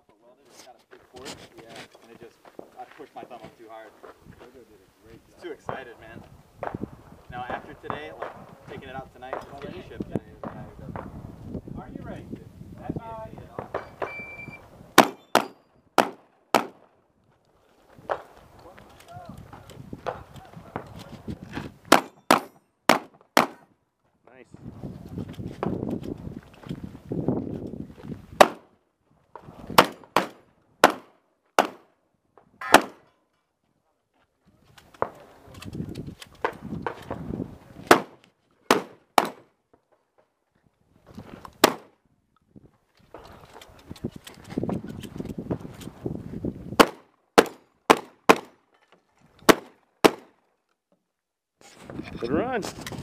top are welded. It's got a big port. Yeah. And it just, I pushed my thumb up too hard. Jojo did a great job. Too excited, man. Now after today, like taking it out tonight, it's getting shipped today. The guy who does it. Are you ready? That's Good run.